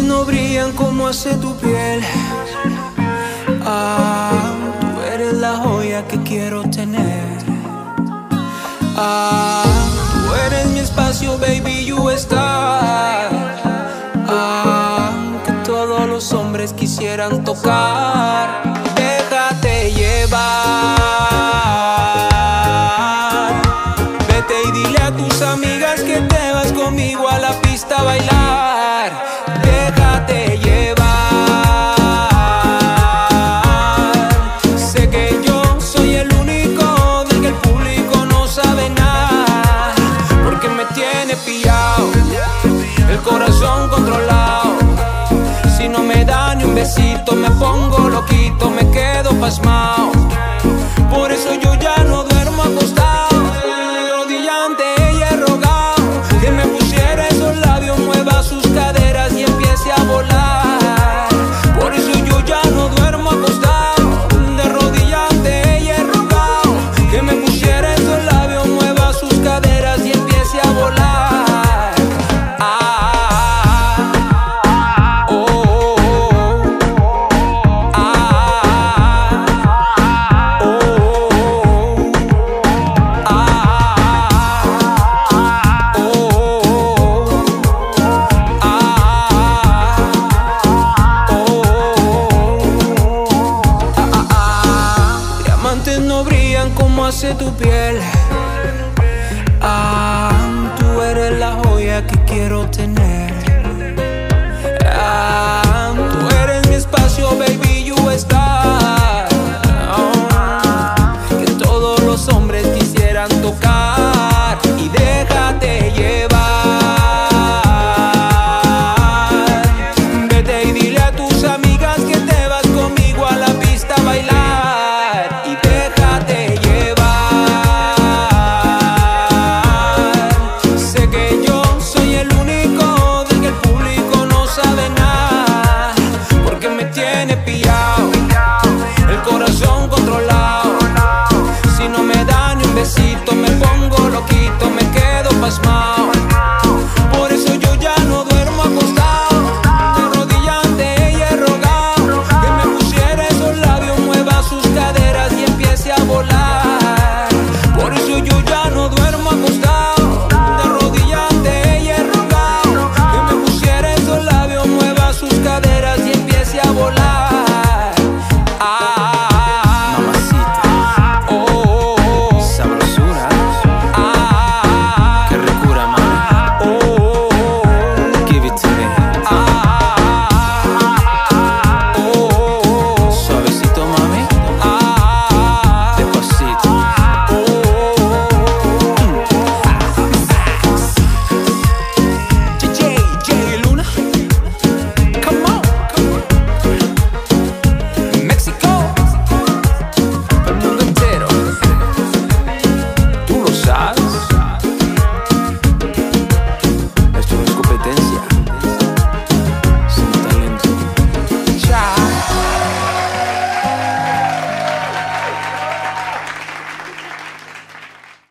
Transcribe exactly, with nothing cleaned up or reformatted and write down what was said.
no brillan como hace tu piel. Ah, tú eres la joya que quiero tener. Ah, tú eres mi espacio, baby, you star. Ah, que todos los hombres quisieran tocar. Déjate llevar. Vete y dile a tus amigas que te vas conmigo a la pista a bailar. Déjate llevar. Sé que yo soy el único del que el público no sabe nada, porque me tiene pillado, el corazón controlado. Si no me da ni un besito me pongo loquito, me quedo pasmado. Por eso yo ya no duermo acostado. Rodilla ante ella he rogado que me pusiera esos labios, mueva sus caderas y empiece a volar. Por eso yo ya no duermo acostado. De rodilla ante ella he rogado que me pusiera esos labios, mueva sus caderas y empiece a volar. No brillan como hace tu piel. Ah, tú eres la joya que quiero tener. Ah, tú eres mi espacio, baby, you star. Oh, que todos los hombres quisieran tocar. Y déjate llevar. Vete y dile a tus